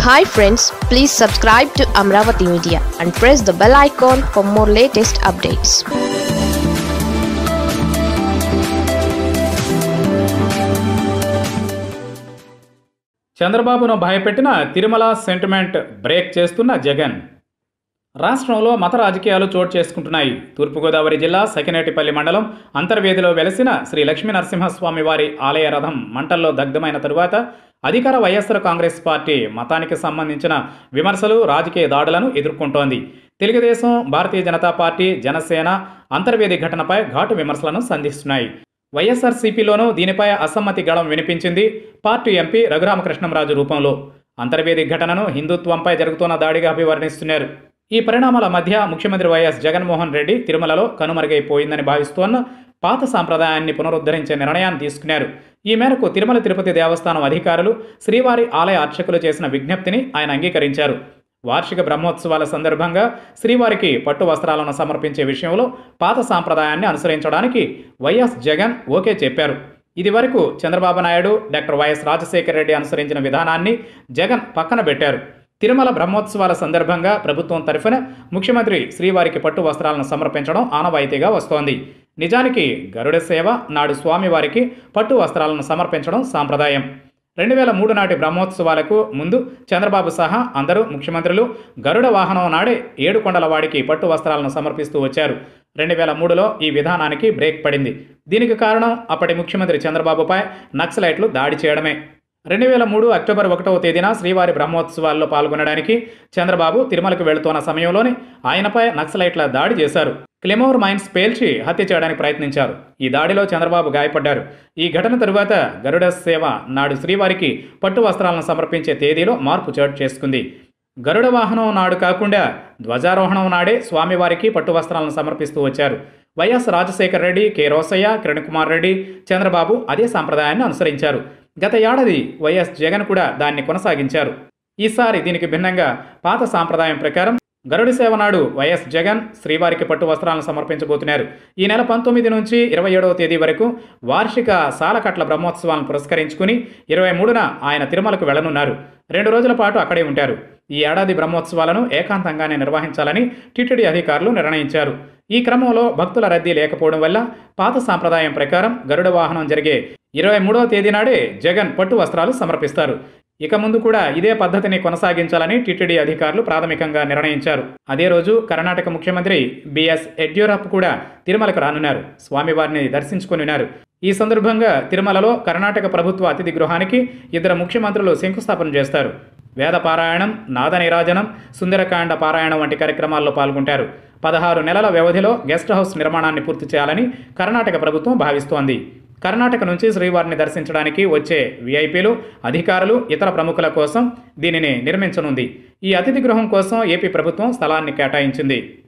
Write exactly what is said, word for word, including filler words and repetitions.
Hi friends, please subscribe to Amravati Media and press the bell icon for more latest updates. చంద్రబాబును భయపెట్టిన Tirumala sentiment break చేస్తున్న జగన్. రాష్ట్రంలో మత రాజకీయాలు చోటు చేసుకుంటున్నాయి. తూర్పుగోదావరి జిల్లా సకినేటిపల్లి మండలం అంతర్వేదిలో వెలసిన శ్రీ లక్ష్మీ నరసింహస్వామి వారి ఆలయ రథం మంటల్లో దగ్ధమైన తరువాత అధికార వైఎస్ఆర్ కాంగ్రెస్ పార్టీ మతానికి సంబంధించిన విమర్శలు, రాజకీయ దాడులను ఎదుర్కొంటోంది. తెలుగుదేశం, భారతీయ జనతా పార్టీ, జనసేన అంతర్వేది ఘటనపై ఘాటు విమర్శలను సంధిస్తున్నాయి. వైఎస్ఆర్సీపీలోనూ దీనిపై అసమ్మతి గళం వినిపించింది. పార్టీ ఎంపీ రఘురామకృష్ణంరాజు రూపంలో అంతర్వేది ఘటనను హిందుత్వంపై జరుగుతున్న దాడిగా అభివర్ణిస్తున్నారు. ఈ పరిణామాల మధ్య ముఖ్యమంత్రి వైఎస్ జగన్మోహన్ రెడ్డి తిరుమలలో కనుమరుగైపోయిందని భావిస్తోన్న పాత సాంప్రదాయాన్ని పునరుద్ధరించే నిర్ణయాన్ని తీసుకున్నారు. ఈ మేరకు తిరుమల తిరుపతి దేవస్థానం అధికారులు శ్రీవారి ఆలయ అర్చకులు చేసిన విజ్ఞప్తిని ఆయన అంగీకరించారు. వార్షిక బ్రహ్మోత్సవాల సందర్భంగా శ్రీవారికి పట్టు వస్త్రాలను సమర్పించే విషయంలో పాత సాంప్రదాయాన్ని అనుసరించడానికి వైఎస్ జగన్ ఓకే చెప్పారు. ఇది వరకు చంద్రబాబు నాయుడు, డాక్టర్ వైఎస్ రాజశేఖర రెడ్డి అనుసరించిన విధానాన్ని జగన్ పక్కన పెట్టారు. తిరుమల బ్రహ్మోత్సవాల సందర్భంగా ప్రభుత్వం తరఫున ముఖ్యమంత్రి శ్రీవారికి పట్టు వస్త్రాలను సమర్పించడం ఆనవాయితీగా వస్తోంది. నిజానికి గరుడ సేవ నాడు స్వామివారికి పట్టు వస్త్రాలను సమర్పించడం సాంప్రదాయం. రెండు వేల మూడు నాటి బ్రహ్మోత్సవాలకు ముందు చంద్రబాబు సహా అందరూ ముఖ్యమంత్రులు గరుడ వాహనం నాడే ఏడుకొండల వాడికి పట్టు వస్త్రాలను సమర్పిస్తూ వచ్చారు. రెండు వేల మూడులో ఈ విధానానికి బ్రేక్ పడింది. దీనికి కారణం అప్పటి ముఖ్యమంత్రి చంద్రబాబుపై నక్సలైట్లు దాడి చేయడమే. రెండు వేల మూడు అక్టోబర్ ఒకటవ తేదీన శ్రీవారి బ్రహ్మోత్సవాల్లో పాల్గొనడానికి చంద్రబాబు తిరుమలకు వెళుతున్న సమయంలోనే ఆయనపై నక్సలైట్ల దాడి చేశారు. క్లెమోర్ మైన్స్ పేల్చి హత్య చేయడానికి ప్రయత్నించారు. ఈ దాడిలో చంద్రబాబు గాయపడ్డారు. ఈ ఘటన తరువాత గరుడ సేవ నాడు శ్రీవారికి పట్టు వస్త్రాలను సమర్పించే తేదీలో మార్పు చోటు చేసుకుంది. గరుడ వాహనం నాడు కాకుండా ధ్వజారోహణం నాడే స్వామివారికి పట్టు వస్త్రాలను సమర్పిస్తూ వచ్చారు. వైఎస్ రాజశేఖర రెడ్డి, కె రోసయ్య, కిరణ్ కుమార్ రెడ్డి, చంద్రబాబు అదే సాంప్రదాయాన్ని అనుసరించారు. గత ఏడాది వైఎస్ జగన్ కూడా దాన్ని కొనసాగించారు. ఈసారి దీనికి భిన్నంగా పాత సాంప్రదాయం ప్రకారం గరుడ సేవ నాడు వైఎస్ జగన్ శ్రీవారికి పట్టు వస్త్రాలను సమర్పించబోతున్నారు. ఈ నెల పంతొమ్మిది నుంచి ఇరవై ఏడవ తేదీ వరకు వార్షిక సాలకట్ల బ్రహ్మోత్సవాలను పురస్కరించుకుని ఇరవై మూడున ఆయన తిరుమలకు వెళ్లనున్నారు. రెండు రోజుల పాటు అక్కడే ఉంటారు. ఈ ఏడాది బ్రహ్మోత్సవాలను ఏకాంతంగానే నిర్వహించాలని టీటీడీ అధికారులు నిర్ణయించారు. ఈ క్రమంలో భక్తుల రద్దీ లేకపోవడం వల్ల పాత సాంప్రదాయం ప్రకారం గరుడ వాహనం జరిగే ఇరవై మూడవ తేదీ నాడే జగన్ పట్టు వస్త్రాలు సమర్పిస్తారు. ఇక ముందు కూడా ఇదే పద్ధతిని కొనసాగించాలని టీటీడీ అధికారులు ప్రాథమికంగా నిర్ణయించారు. అదే రోజు కర్ణాటక ముఖ్యమంత్రి బిఎస్ యడ్యూరప్ప కూడా తిరుమలకు రానున్నారు. స్వామివారిని దర్శించుకున్నారు. ఈ సందర్భంగా తిరుమలలో కర్ణాటక ప్రభుత్వ అతిథి గృహానికి ఇద్దరు ముఖ్యమంత్రులు శంకుస్థాపన చేస్తారు. వేద పారాయణం, నాద నీరాజనం, సుందరకాండ పారాయణం వంటి కార్యక్రమాల్లో పాల్గొంటారు. పదహారు నెలల వ్యవధిలో గెస్ట్ హౌస్ నిర్మాణాన్ని పూర్తి చేయాలని కర్ణాటక ప్రభుత్వం భావిస్తోంది. కర్ణాటక నుంచి శ్రీవారిని దర్శించడానికి వచ్చే వీఐపీలు, అధికారులు, ఇతర ప్రముఖుల కోసం దీనిని నిర్మించనుంది. ఈ అతిథి గృహం కోసం ఏపీ ప్రభుత్వం స్థలాన్ని కేటాయించింది.